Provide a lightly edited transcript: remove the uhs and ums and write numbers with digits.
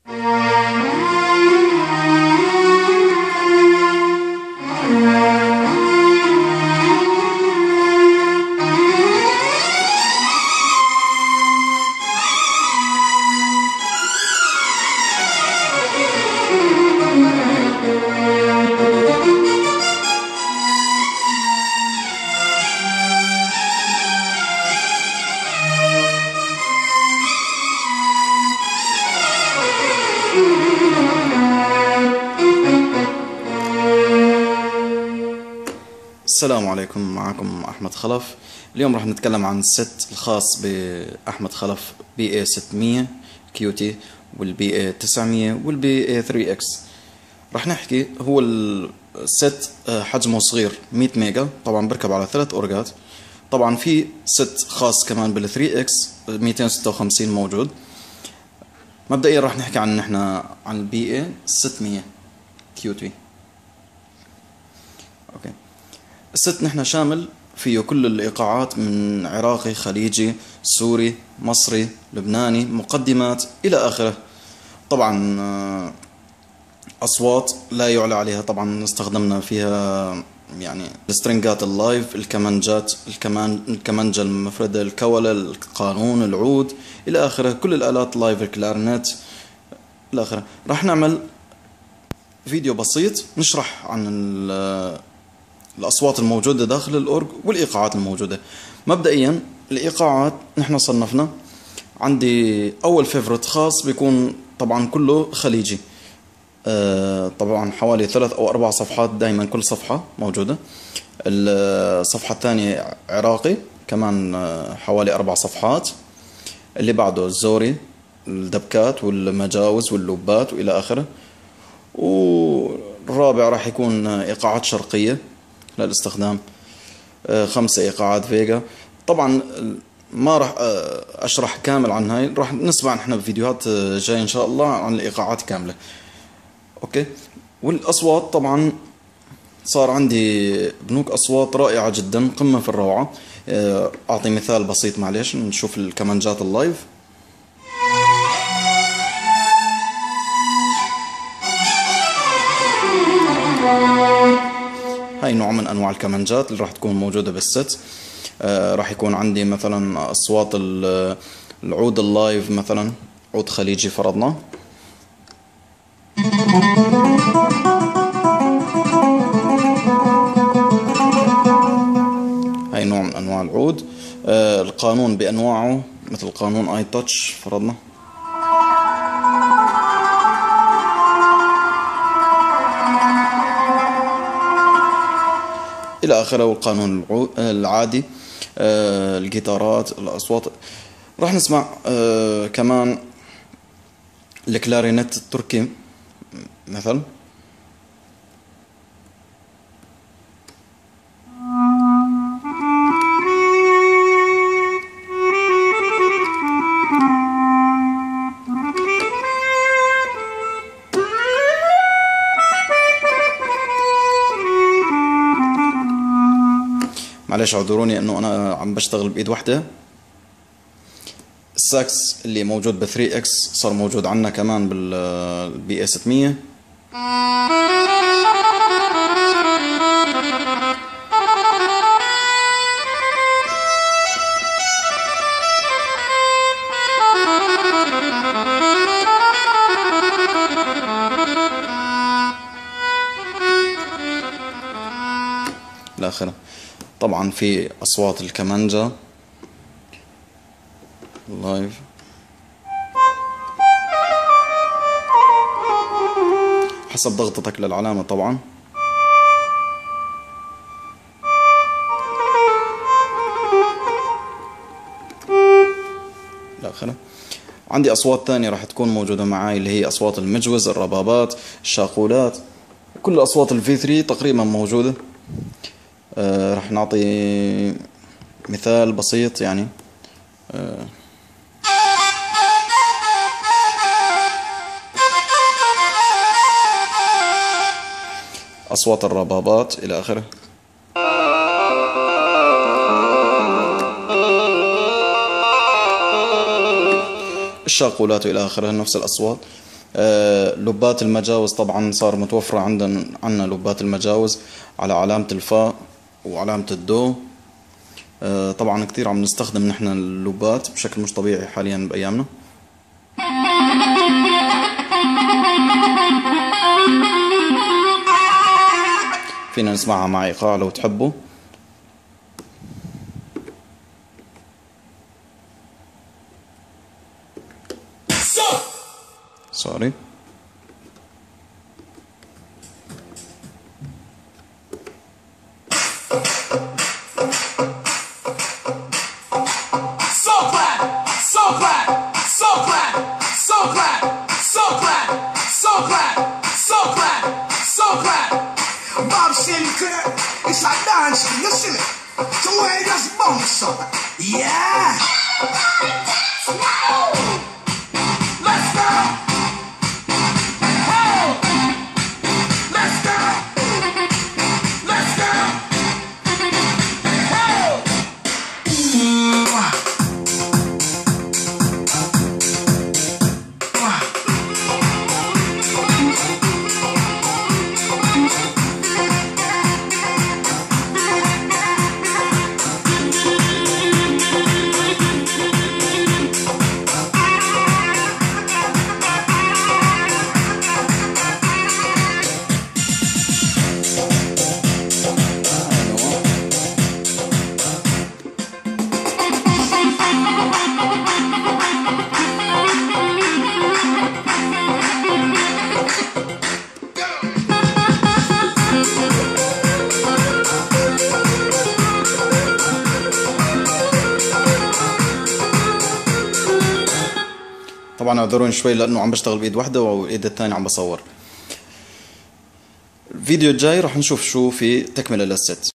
السلام عليكم، معكم أحمد خلف. اليوم راح نتكلم عن الست الخاص بأحمد خلف BA 600 QT والBA 900 والBA 3X. راح نحكي هو الست حجمه صغير 100 ميجا، طبعا بركب على 3 أورجات. طبعا في ست خاص كمان بال 3X 256 موجود. مبدئيا راح نحكي عن BA 600 QT. اوكي، الست نحن شامل فيه كل الإيقاعات من عراقي، خليجي، سوري، مصري، لبناني، مقدمات إلى آخره. طبعا أصوات لا يعلى عليها. طبعا استخدمنا فيها يعني السترنجات اللايف، الكمانجات، الكمانجة المفردة، الكولة، القانون، العود إلى آخره، كل الآلات لايف، الكلارنت إلى آخره. راح نعمل فيديو بسيط نشرح عن الأصوات الموجودة داخل الأورج والإيقاعات الموجودة. مبدئيا الإيقاعات نحن صنفنا. عندي أول فيفورت خاص بيكون طبعا كله خليجي، طبعا حوالي 3 أو 4 صفحات دايما، كل صفحة موجودة. الصفحة الثانية عراقي كمان حوالي 4 صفحات. اللي بعده الزوري، الدبكات والمجاوز واللوبات وإلى آخره. والرابع راح يكون إيقاعات شرقية للاستخدام، 5 إيقاعات فيجا. طبعا ما راح أشرح كامل عن هاي، راح نسمع نحن بفيديوهات جاي إن شاء الله عن الإيقاعات كاملة. أوكي، والأصوات طبعا صار عندي بنوك أصوات رائعة جدا، قمة في الروعة. أعطي مثال بسيط، معلش نشوف الكمانجات اللايف. هاي نوع من أنواع الكمانجات اللي راح تكون موجودة بالست. راح يكون عندي مثلا أصوات العود اللايف، مثلا عود خليجي فرضنا. هاي نوع من أنواع العود. القانون بأنواعه مثل قانون آي تاتش فرضنا. إلى آخره. والقانون العادي، الجيتارات، الأصوات. راح نسمع كمان الكلارينت التركي مثلا. معلش اعذروني انه انا عم بشتغل بايد واحدة. الساكس اللي موجود ب 3X صار موجود عنا كمان بالBA 600. الآخرة. طبعا في أصوات الكمانجا لايف، حسب ضغطتك للعلامة طبعا. الآخرة. عندي أصوات تانية راح تكون موجودة معاي، اللي هي أصوات المجوز، الربابات، الشاقولات، كل أصوات الفي 3 تقريبا موجودة. راح نعطي مثال بسيط يعني. أصوات الربابات إلى آخره. الشاقولات إلى آخره، نفس الأصوات. لبات المجاوز طبعا صار متوفرة عنا لبات المجاوز على علامة الفاء وعلامة الدو. طبعا كتير عم نستخدم نحن اللبات بشكل مش طبيعي حاليا بأيامنا. فينا نسمعها مع إيقاع لو تحبوا. سوري. It's like dancing, listen it. So where does bounce up? Yeah. Let's go. Hey. Let's go. Let's go. Hey. طبعا اعذروني شوي لانه عم بشتغل بايد واحدة والايد الثانية عم بصور. الفيديو الجاي راح نشوف شو في تكملة للست.